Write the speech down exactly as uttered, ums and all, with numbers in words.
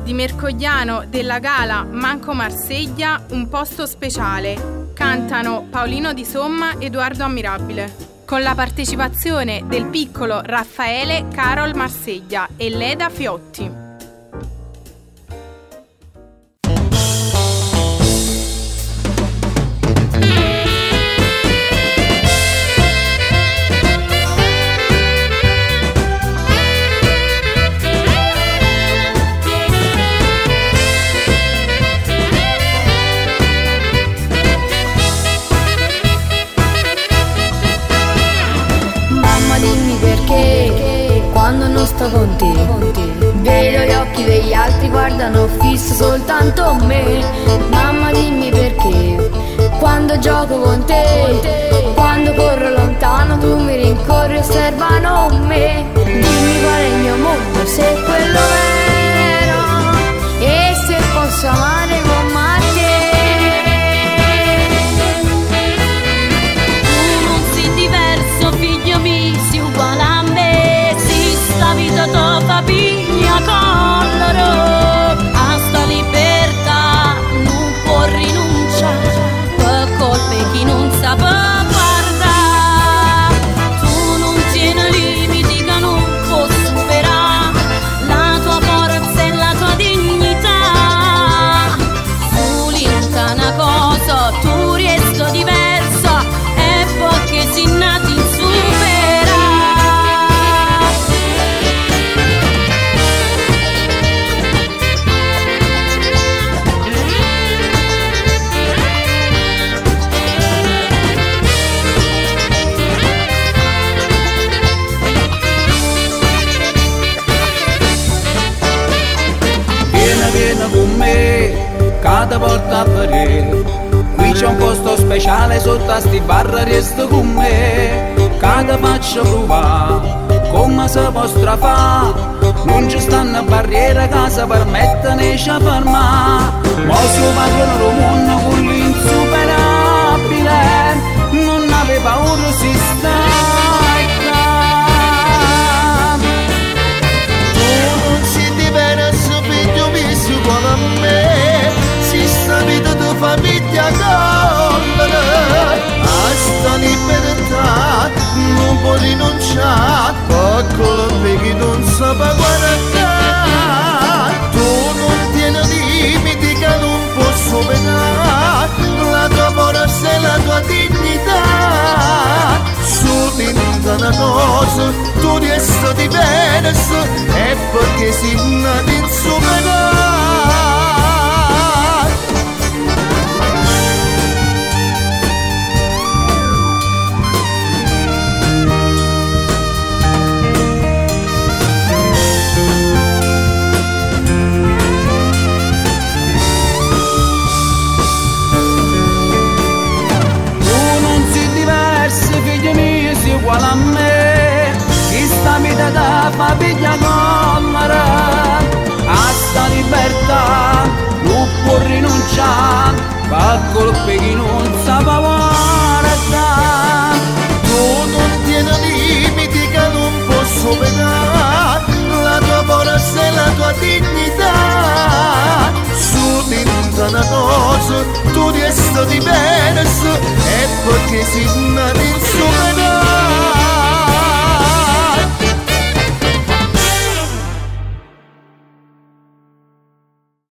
di Mercogliano della gala Manco Marseglia, un posto speciale. Cantano Paolino Di Somma e Edoardo Ammirabile, con la partecipazione del piccolo Raffaele Carol Marseglia e Leda Fiotti. Quando non sto con te, vedo gli occhi degli altri, guardano fisso soltanto me. Mamma dimmi perché, quando gioco con te, quando corro lontano tu mi rincorri e osservano me. Dimmi qual è il mio mondo, se quello vero, e se posso amare con te. Tu non sei diverso, figlio mio, sei uguale a me. La vita tua fa piglia colloro, a sta libertà non può rinunciare, per colpe chi non sa guardare. Tu non tieni limiti che non può superare, la tua forza e la tua dignità. Sull'inta una cosa, tu resto diversa, e perché sei nati in cada volta a vedere. Qui c'è un posto speciale, sotto a sti bar resta con me. Cada faccio provare come si può strafare, non ci stanno barriere che si permettono di fermare. Ma si parlano del mondo con l'insuperabile, non ave paura si sta. Tu non sei diverso, figlio mio, su con me. Sta vita tua famiglia collera, a sta libertà non può rinunciare, piccolo perché non sa guardare. Tu non tieni limiti che non può superare, la tua forza e la tua dignità. Sull'inta una cosa, tu resti diverso, e perché sei nato in superare. Uguale a me, chi sta vita da famiglia collera, a sta libertà non può rinunciare, per colpe chi non sa guardare. Tu non tieni limiti che non può superare, la tua forza e la tua dignità. Sull'inta una cosa, tu resti diverso, e perché sei nato in superare.